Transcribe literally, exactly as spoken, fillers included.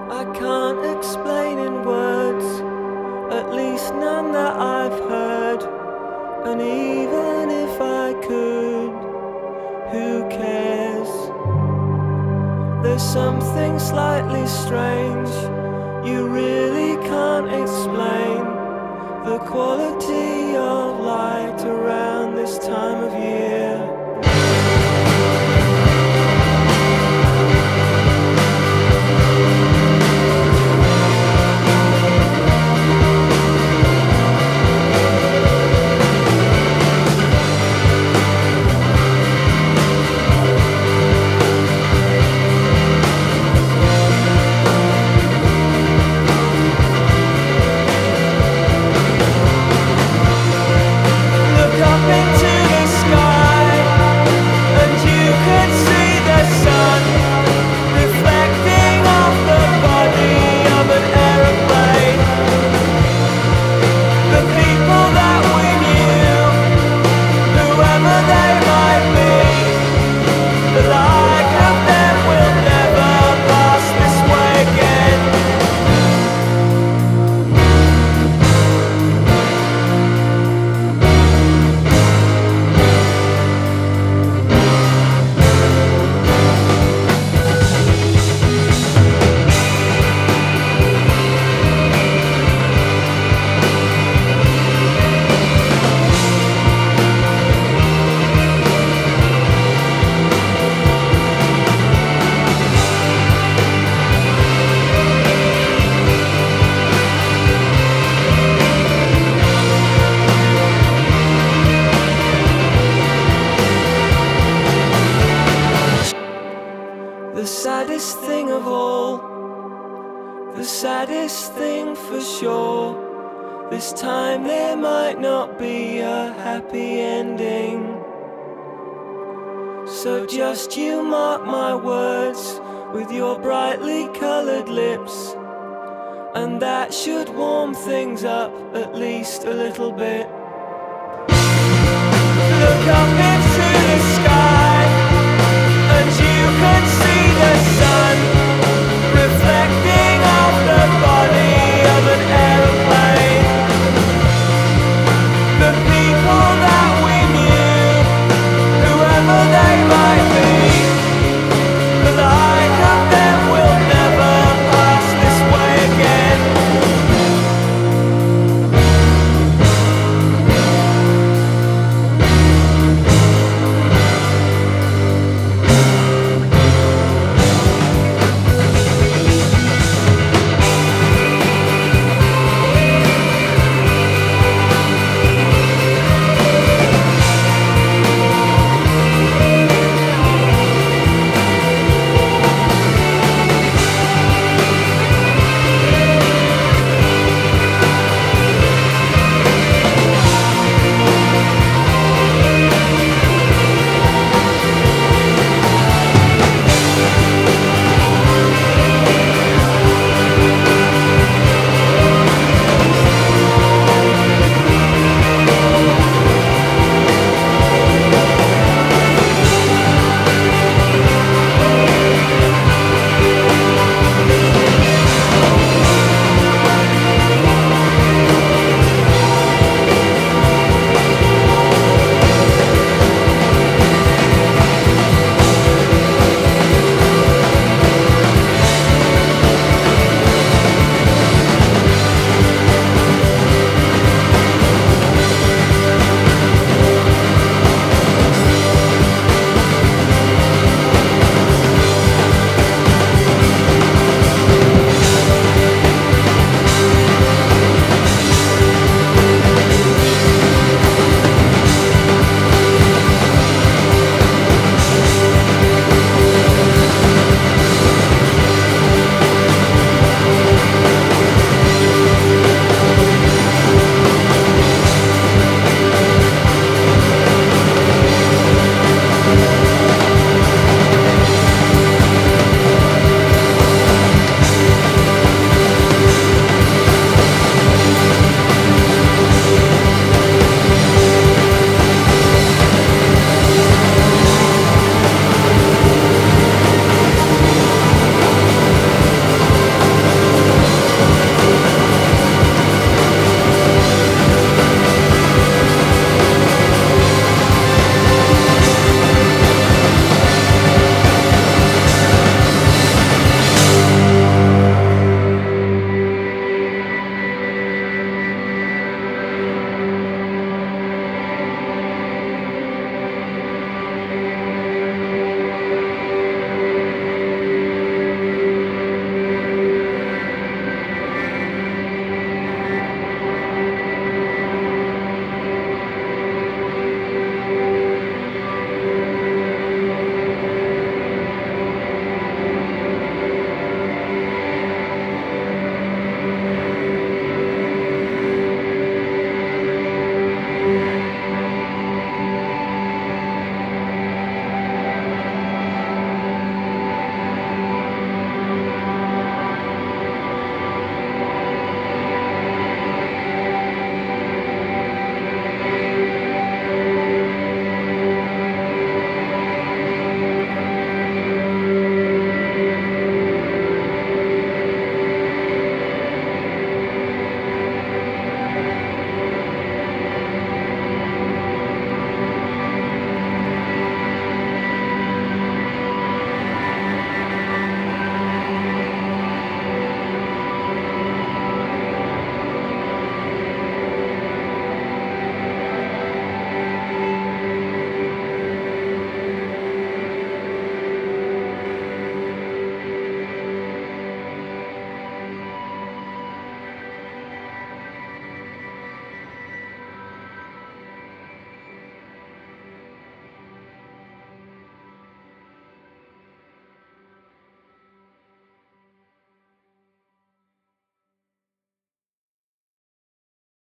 I can't explain in words, at least none that I've heard. And even if I could, who cares? There's something slightly strange you really can't explain. The quality of light around this time of year. The saddest thing of all, the saddest thing for sure, this time there might not be a happy ending. So just you mark my words with your brightly coloured lips, and that should warm things up at least a little bit. Look up into the sky, and you can see the